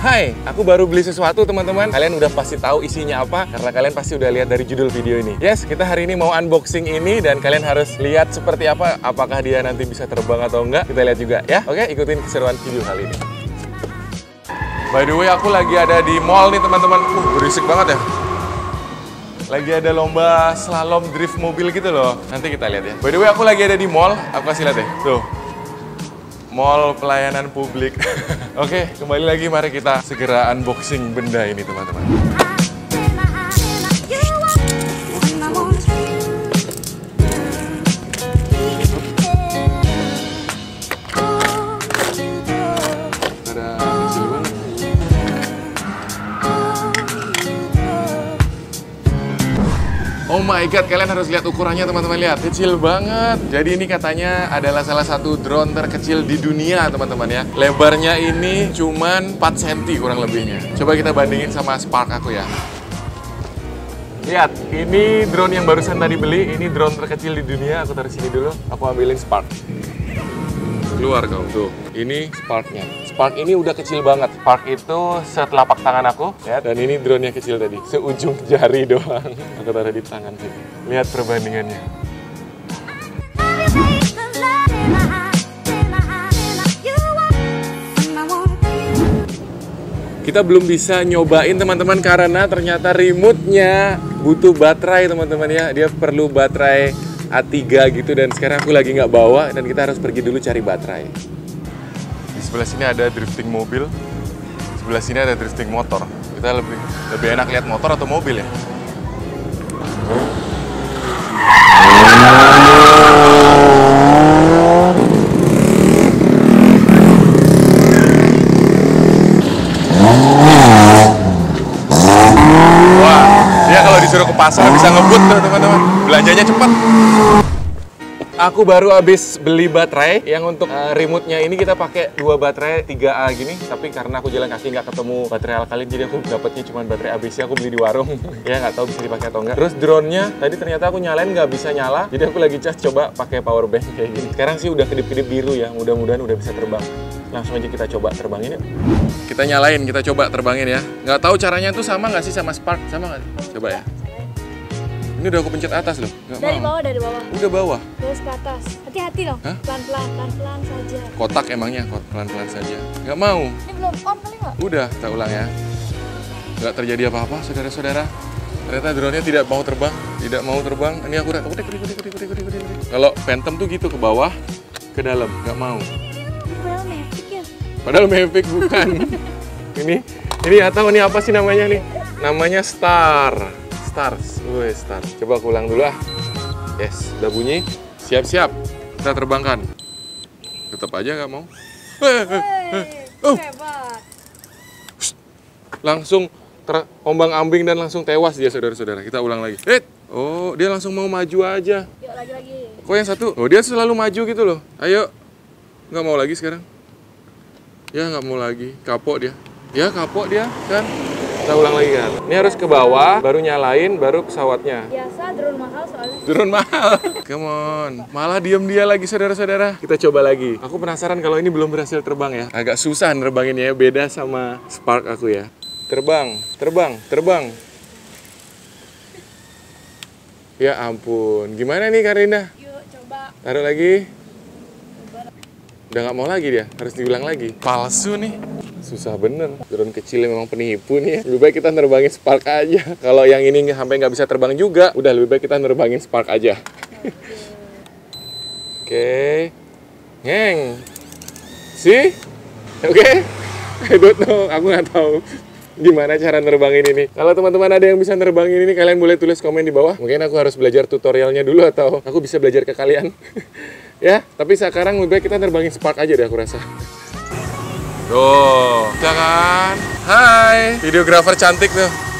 Hai, aku baru beli sesuatu teman-teman. Kalian udah pasti tahu isinya apa karena kalian pasti udah lihat dari judul video ini. Yes, kita hari ini mau unboxing ini dan kalian harus lihat seperti apa. Apakah dia nanti bisa terbang atau enggak? Kita lihat juga ya. Oke, ikutin keseruan video kali ini. By the way, aku lagi ada di mall nih teman-teman. Berisik banget ya. Lagi ada lomba slalom drift mobil gitu loh. Nanti kita lihat ya. By the way, aku lagi ada di mall. Aku kasih lihat ya. Tuh. Mall pelayanan publik. Oke, kembali lagi, mari kita segera unboxing benda ini teman-teman. Oh my god, kalian harus lihat ukurannya teman-teman, lihat. Kecil banget. Jadi ini katanya adalah salah satu drone terkecil di dunia teman-teman ya. Lebarnya ini cuman 4 cm kurang lebihnya. Coba kita bandingin sama Spark aku ya. Lihat, ini drone yang barusan tadi beli. Ini drone terkecil di dunia. Aku taruh sini dulu. Aku ambilin Spark. Keluar kau tuh. Ini Sparknya. Spark ini udah kecil banget. Spark itu setelapak tangan aku, ya. Dan ini drone-nya kecil tadi, seujung jari doang. Aku taruh di tangan sini. Lihat perbandingannya. Kita belum bisa nyobain teman-teman karena ternyata remote-nya butuh baterai teman-teman ya. Dia perlu baterai A3 gitu dan sekarang aku lagi nggak bawa dan kita harus pergi dulu cari baterai. Di sebelah sini ada drifting mobil, sebelah sini ada drifting motor. Kita lebih enak lihat motor atau mobil ya? Wah, dia kalau disuruh ke pasar bisa ngebut tuh teman-teman. Belanjanya cepat. Aku baru habis beli baterai yang untuk remote-nya ini kita pakai 2 baterai 3A gini, tapi karena aku jalan kaki nggak ketemu baterai alkalin jadi aku dapetnya cuma baterai ABC, aku beli di warung. Ya nggak tahu bisa dipakai atau enggak. Terus drone-nya tadi ternyata aku nyalain nggak bisa nyala, jadi aku lagi cas coba pakai power bank kayak gini. Sekarang sih udah kedip-kedip biru ya, mudah-mudahan udah bisa terbang. Langsung aja kita coba terbangin yuk. Kita nyalain, kita coba terbangin ya. Nggak tahu caranya tuh sama nggak sih sama Spark? Sama nggak? Coba ya. Ini udah aku pencet atas loh. Dari bawah, dari bawah. Udah bawah. Terus ke atas. Hati-hati loh. Pelan-pelan saja. Kotak emangnya, pelan-pelan saja. Nggak mau. Ini belum on kali nggak? Udah, kita ulang ya. Nggak terjadi apa-apa, saudara-saudara. Ternyata drone-nya tidak mau terbang. Tidak mau terbang. Ini aku udah. Kalau Phantom tuh gitu, ke bawah, ke dalam. Nggak mau. Padahal Mavic ya? Padahal Mavic bukan. Ini atau ini apa sih namanya nih? Namanya Star. Stars, Star. Coba aku ulang dulu ah. Yes, udah bunyi. Siap-siap. Kita terbangkan. Tetap aja nggak mau. Hebat. Langsung terombang-ambing dan langsung tewas dia saudara-saudara. Kita ulang lagi. Oh, dia langsung mau maju aja. Yuk lagi. Kok yang satu? Oh, dia selalu maju gitu loh. Ayo. Nggak mau lagi sekarang. Ya nggak mau lagi. Kapok dia. Ya kapok dia kan. Kita ulang lagi kan. Ini harus ke bawah, baru nyalain, baru pesawatnya. Biasa drone mahal soalnya. Drone mahal. Come on. Malah diem dia lagi saudara-saudara. Kita coba lagi. Aku penasaran kalau ini belum berhasil terbang ya. Agak susah nerbanginnya ya. Beda sama Spark aku ya. Terbang. Ya ampun. Gimana nih Karinda? Yuk coba. Taruh lagi. Udah nggak mau lagi dia. Harus diulang lagi. Palsu nih. Susah bener. Drone kecil memang penipu nih ya. Lebih baik kita nerbangin Spark aja. Kalau yang ini sampai nggak bisa terbang juga, udah lebih baik kita nerbangin Spark aja. Oke. Ngeng. See? Oke. I don't know. Aku nggak tahu gimana cara nerbangin ini. Kalau teman-teman ada yang bisa nerbangin ini, kalian boleh tulis komen di bawah. Mungkin aku harus belajar tutorialnya dulu atau aku bisa belajar ke kalian. Ya, tapi sekarang lebih baik kita nerbangin Spark aja deh aku rasa. Tuh, jangan. Hai, videografer cantik tuh.